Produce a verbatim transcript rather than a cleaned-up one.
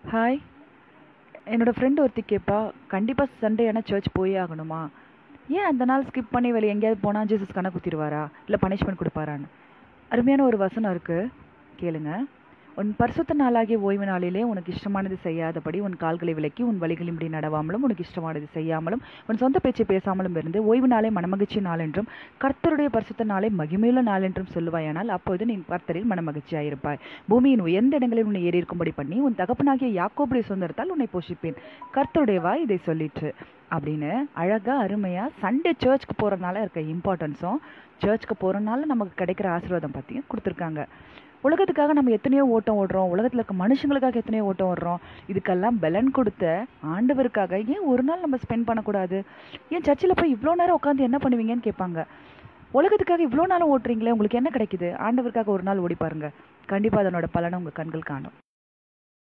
Hi. என்னோட friend ஒருத்தி கேட்பா, கண்டிப்பாக சண்டே ஆனால் சர்ச் போயே ஆகணுமா? ஏன் அந்த நாள் ஸ்கிப் பண்ணி வெளியே எங்கேயாவது போனால் ஜீசஸ் கணக்கு குத்திடுவாரா, இல்லை பனிஷ்மெண்ட் கொடுப்பாரான்னு? அருமையான ஒரு வசனம் இருக்குது, கேளுங்க. உன் பரிசுத்த நாளாகிய ஓய்வு நாளிலே உனக்கு இஷ்டமானது செய்யாதபடி உன் கால்களை விலக்கி உன் வழிகளின்படி நடவாமலும் உனக்கு இஷ்டமானது செய்யாமலும் உன் சொந்த பேச்சை பேசாமலும் இருந்து ஓய்வு நாளை மனமகிழ்ச்சி நாள் என்றும் கர்த்தருடைய பரிசுத்த நாளை மகிமையுள்ள நாள் என்றும் சொல்லுவாயானால் அப்பொழுது நீ கர்த்தரில் மனமகிழ்ச்சியாயிருப்பாய். பூமியின் உயர்ந்த இடங்களில் உன்னை ஏறி இருக்கும்படி பண்ணி உன் தகப்பனாகிய யாக்கோபுடைய சுதந்திரத்தால் உன்னை போஷிப்பேன். கர்த்தருடைய வாய் இதை சொல்லிற்று அப்படின்னு அழகாக அருமையாக சண்டே சர்ச்சுக்கு போகிறதுனால இருக்க இம்பார்ட்டன்ஸும் சர்ச்சுக்கு போகிறதுனால நமக்கு கிடைக்கிற ஆசீர்வாதம் பற்றியும் கொடுத்துருக்காங்க. உலகத்துக்காக நம்ம எத்தனையோ ஓட்டம் ஓடுறோம், உலகத்தில் இருக்க மனுஷங்களுக்காக எத்தனையோ ஓட்டம் ஓடுறோம். இதுக்கெல்லாம் பலன் கொடுத்த ஆண்டவருக்காக ஏன் ஒரு நாள் நம்ம ஸ்பெண்ட் பண்ணக்கூடாது? ஏன் சர்ச்சில் போய் இவ்வளோ நேரம் உட்காந்து என்ன பண்ணுவீங்கன்னு கேட்பாங்க. உலகத்துக்காக இவ்வளோ நாளும் ஓட்டுறீங்களே, உங்களுக்கு என்ன கிடைக்குது? ஆண்டவருக்காக ஒரு நாள் ஓடி பாருங்க, கண்டிப்பாக அதனோட பலனை உங்கள் கண்கள் காணும்.